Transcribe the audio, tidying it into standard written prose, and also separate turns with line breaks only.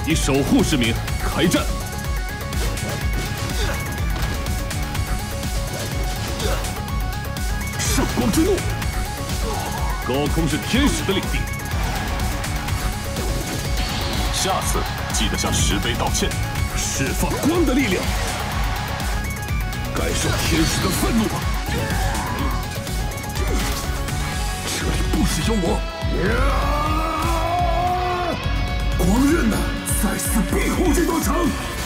以守护之名开战。圣光之怒，高空是天使的领地。下次记得向石碑道歉，释放光的力量，感受天使的愤怒吧。这里不只有我。光刃呐，再次庇护这座城。